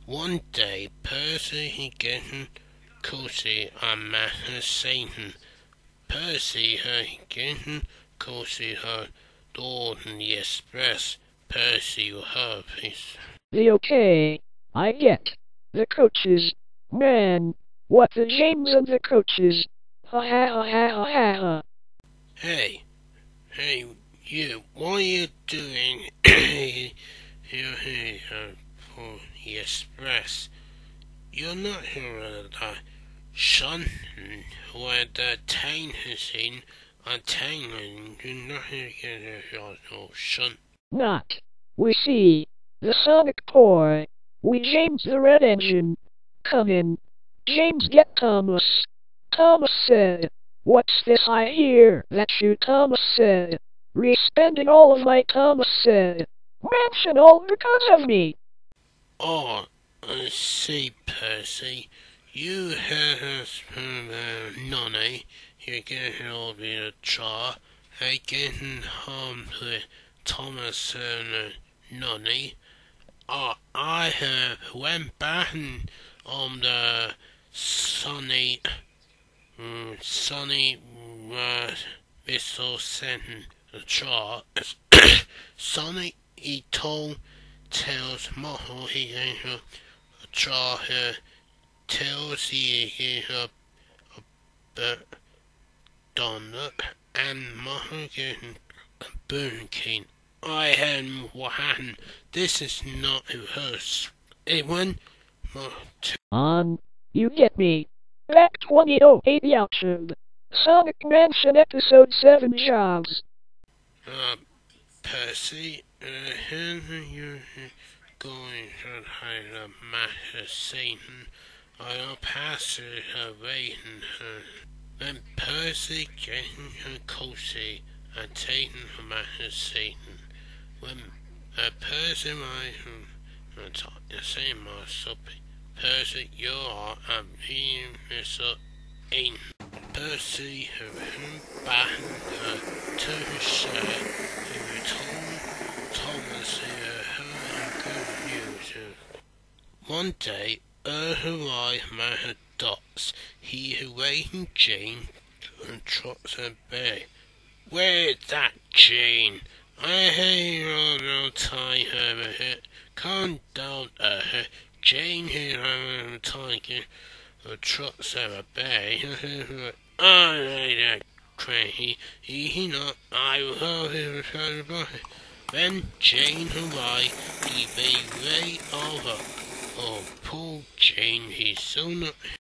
One day, Percy he getting cozy and Master Satan. Percy he getting cozy her door in the express. Percy her piece. The okay, I get. The coaches. Man, what the James of the coaches. Ha ha ha ha ha ha ha. Hey, you, what are you doing here for the express? You're not here at the son where the train is in a train and you're not here your son. Not. We see. The Sonic Boy. We James the Red Engine. Come in. James get Thomas. Thomas said. What's this I hear that you Thomas said? Re-spending all of my Thomas said. Mansion all because of me. Oh, I see, Percy. You heard us from Nonny. You're getting all the jar. I getting home to Thomas and Nonny. Oh, I went back on the sunny Whistle sentence the jar. Sonny he told tells Moho he gave her a jar her tells he gave her a donut and Moho gave him a Burger King. I had what happened. This is not rehearsed. It went On. You get me. Back 2008 YouTube. Sonic Mansion Episode 7 Jobs. Percy, you're going to hide a matter Satan. I'll pass her waiting her. Then Percy getting her cozy and taking her matter Satan. When Percy might the same myself. Percy, you are a being Mr. Ain. Percy who back to his share, who told Thomas her good news. One day, who I met dots, he who waiting Jane and trots her bay. Where's that Jane? I hear no tie her hit. Come down her. Jane here I'm tiger. Trots her bay. I crazy. He not. I will have her. Then Jane who I he be way over. Oh, poor Jane, he's so not.